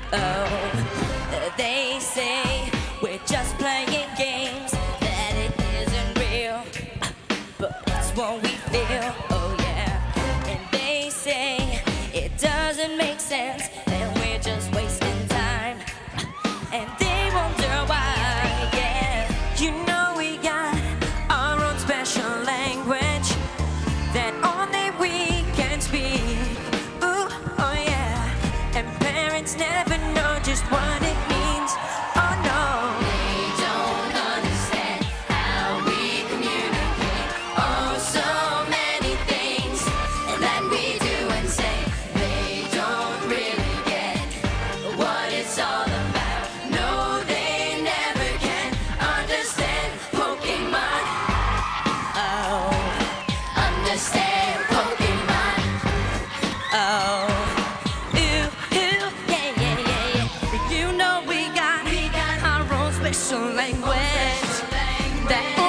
Oh, they say we're just playing games, that it isn't real, but it's what we feel. Oh yeah, and they say it doesn't make sense, and we're just wasting time, and they wonder why. Yeah, you know we got our own special language that only we can speak. Ooh, oh yeah, and parents never know just what it means. Oh no, They don't understand how we communicate. Oh, so many things that we do and say. They don't really get what it's all about. No, they never can understand Pokemon. oh, Understand Pokemon. oh, ooh, ooh, yeah, yeah, yeah, yeah. You know we got our own special language that